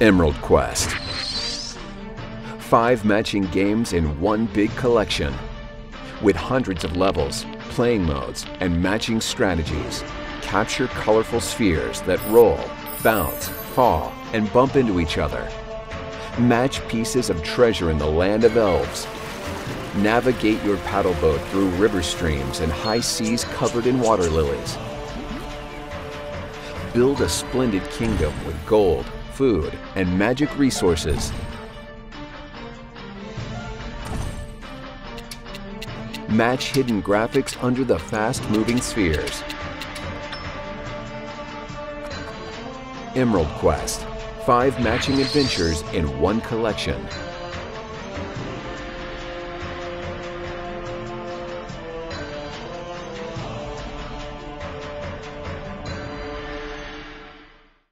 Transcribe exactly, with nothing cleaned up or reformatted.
Emerald Quest. Five matching games in one big collection. With hundreds of levels, playing modes, and matching strategies, capture colorful spheres that roll, bounce, fall, and bump into each other. Match pieces of treasure in the land of elves. Navigate your paddle boat through river streams and high seas covered in water lilies. Build a splendid kingdom with gold, food, and magic resources. Match hidden graphics under the fast-moving spheres. Emerald Quest. Five matching adventures in one collection.